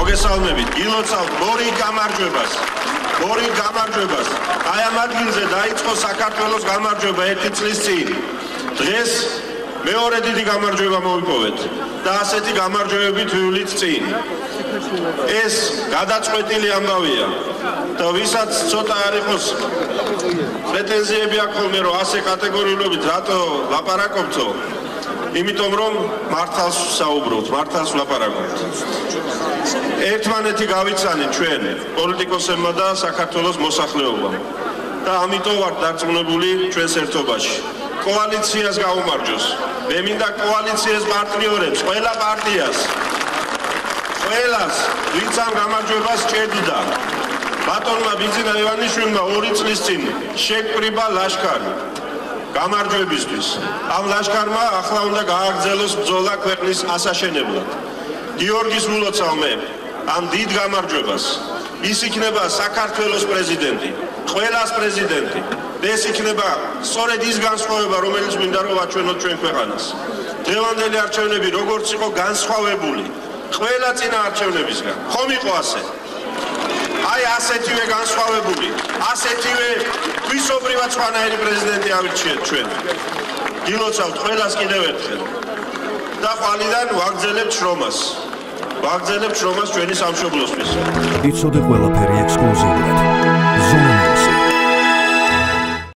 მოგესალმებით. გილოცავთ მორიგ გამარჯვებას. აი ამ ადგილზე დაიწყო საქართველოს გამარჯვება 1 წლის წინ. დღეს მეორე დიდი გამარჯვება მოვიპოვეთ და ასეთი გამარჯვებები თვივლით წინ. ეს გადაწყვეტილი ამბავია და ვისაც ცოტა არ იყოს პრეტენზიები აქვს ხოლმე რომ ასე კატეგორიულობით რატო ლაპარაკობთო, იმიტომ რომ მართალს საუბრობთ, მართალს ვლაპარაკობთ. ერთმანეთი გავიცანით ჩვენ პოლიტიკოსებმა და საქართველოს მოსახლეობამ და ამიტომ ვართ დარწმუნებული ჩვენს ერთობაში. კოალიციას გაუმარჯოს. მე მინდა კოალიციის პარტნიორებს, ყველა პარტიას, ყველას, ვინც ამ გამარჯვებას ჭედდა. ბატონმა ბიძინა ივანიშვილმა 2 წლის წინ შეკვრიბა ლაშქარი გამარჯვებისთვის. ამ ლაშქარმა ახლა უნდა გააგრძელოს ბრძოლა ქვეყნის ასაშენებლად. გიორგის ვილოცავ მე ამ დიდ გამარჯვებას. ის იქნება საქართველოს პრეზიდენტი, ყველას პრეზიდენტი. ეს იქნება სწორედ ის განსხვავება, რომელიც მინდა რომ ვაჩვენოთ ჩვენ ქვეყანას. დღევანდელი არჩევნები როგორც იყო განსხვავებული ყველა წინა არჩევნებისგან. ხომ იყო ასე? აი ასეთივე განსხვავებული, ასეთივე თვისობრივად სხვანაირი პრეზიდენტი ავირჩიეთ ჩვენ. გილოცავთ ყველას კიდევ ერთხელ. და ყალიდან ვაგრძელებთ შრომას. ვაგრძელებთ შრომას ჩვენი სამშობლოსთვის. იცოდე ყველაფერი ექსკლუზიურად.